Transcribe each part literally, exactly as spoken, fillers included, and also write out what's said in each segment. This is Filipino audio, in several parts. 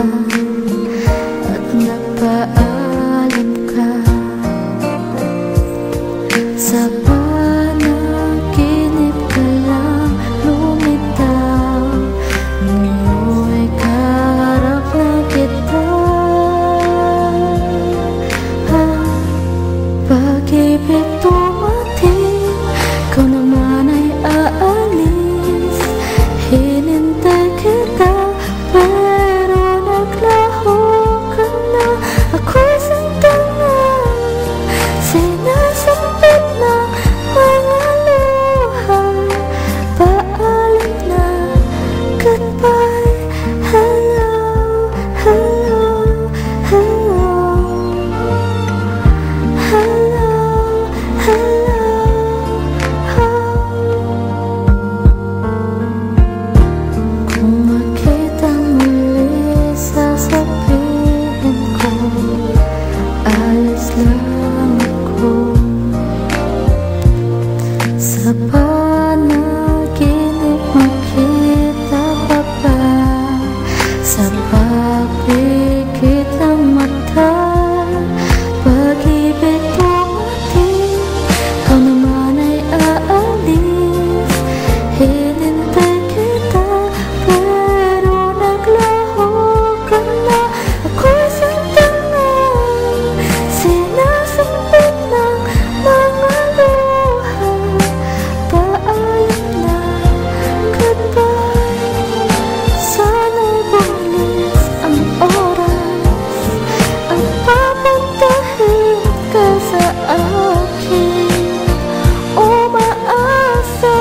at nagpaalam ka. Sa panaginip ka lang lumitaw, ngayon'y kaharap na kita. Pag-ibig dumating, ikaw naman ay aalis. Hinintay kita, pero naglaho ka na. Ako'y sandang na, sinasambit ng mga luha. Paalam na, goodbye, hello, hello, hello, hello, hello, kung makita muli sasabihin ko, alis lang ako. Sa panaginip makita pa ba, sa pagpikit ng mata. Pag-ibig dumating, ikaw naman ay aalis. Hinintay kita, pero naglaho ka na. Ako'y sandang na, sinasambit ng mga luha. Paalam na, goodbye. Sana'y bumalis ang oras at papuntahin ka sa akin. Umaasa,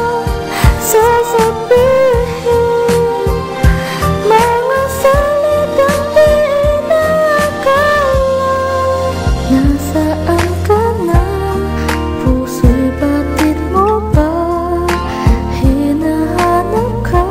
sasabihin mga salitang di inaakala. Nasaan ka na? Puso'y batid mo ba? Hinahanap ka.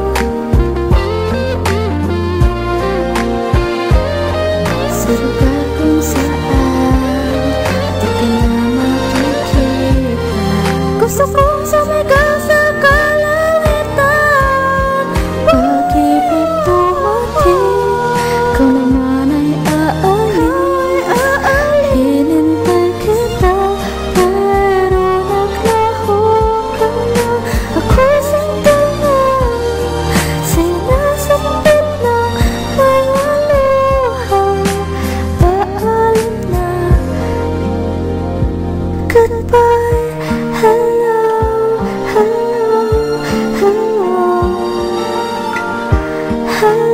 Sa lugar kung saan di ka na makikita. Gusto kong sumigaw sa kalangitan. Pag-ibig dumating, ikaw naman ay aalis. Hinintay kita, pero naglaho ka na. Ako'y sandang na, sinasambit ng mga luha. Paalam na, goodbye, hello, hello, hello, hello.